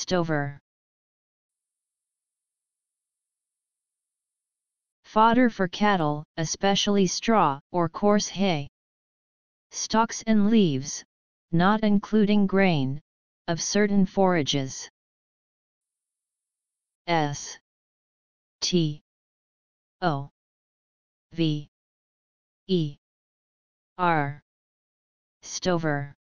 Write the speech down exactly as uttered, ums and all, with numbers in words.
stover. Fodder for cattle, especially straw or coarse hay. Stalks and leaves, not including grain, of certain forages. S T O V E R Stover.